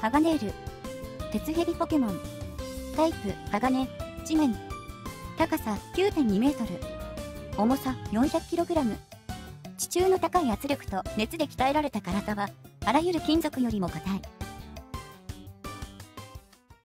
ハガネール。鉄ヘビポケモン。タイプ、鋼、地面。高さ 9.2 メートル。重さ 400kg。地中の高い圧力と熱で鍛えられた体は、あらゆる金属よりも硬い。